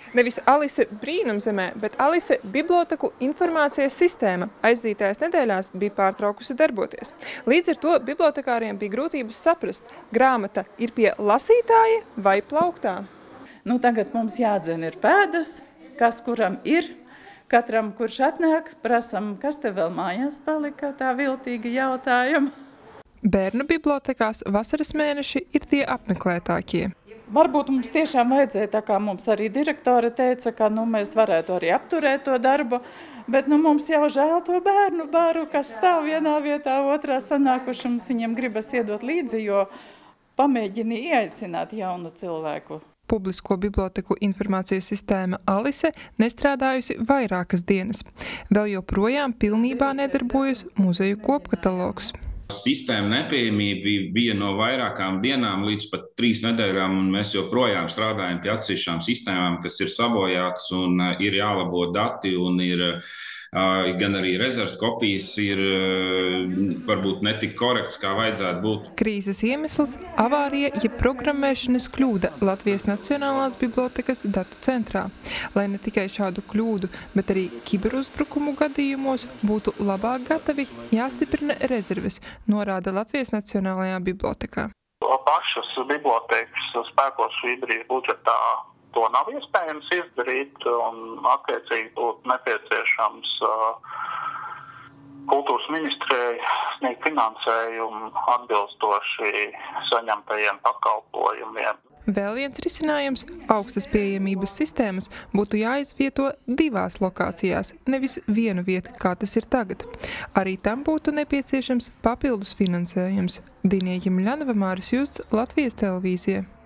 Nevis Alise brīnumzemē, bet Alise biblioteku informācijas sistēma aizdītajās nedēļās bija pārtraukusi darboties. Līdz ar to bibliotekāriem bija grūtības saprast, grāmata ir pie lasītāja vai plauktā. Tagad mums jādzen ir pēdas, kas kuram ir. Katram, kurš atnāk, prasam, kas te vēl mājās palika, tā viltīgi jautājuma. Bērnu bibliotekās vasaras mēneši ir tie apmeklētākie. Varbūt mums tiešām vajadzēja, tā kā mums arī direktore teica, ka mēs varētu arī apturēt to darbu, bet mums jau žēl to bērnu baru, kas stāv vienā vietā, otrā sanākuši, mums viņiem gribas iedot līdzi, jo pamēģini ieaicināt jaunu cilvēku. Publisko biblioteku informācijas sistēma Alise nestrādājusi vairākas dienas. Vēl joprojām pilnībā nedarbojas muzeju kopkatalogs. Sistēma nepieejamība bija no vairākām dienām līdz pat 3 nedēļām, un mēs joprojām strādājam pie atsevišķām sistēmām, kas ir sabojātas un ir jālabo dati, un ir gan arī rezerves kopijas ir varbūt netik korekts, kā vajadzētu būt. Krīzes iemesls – avārija, jeb programmēšanas kļūda Latvijas Nacionālās bibliotekas datu centrā. Lai ne tikai šādu kļūdu, bet arī kiberuzbrukumu gadījumos būtu labāk gatavi, jāstiprina rezerves, norāda Latvijas Nacionālajā bibliotekā. Pašas bibliotekas spēkos šī brīža budžetā to nav iespējams izdarīt, un attiecīgi būtu nepieciešams kultūras ministrijai sniegt finansējumu atbilstoši saņemtajiem pakalpojumiem. Vēl viens risinājums – augstas pieejamības sistēmas būtu jāizvieto 2 lokācijās, nevis vienu vietu, kā tas ir tagad. Arī tam būtu nepieciešams papildus finansējums. Dinija Ģimļanova, Māris Justs, Latvijas televīzija.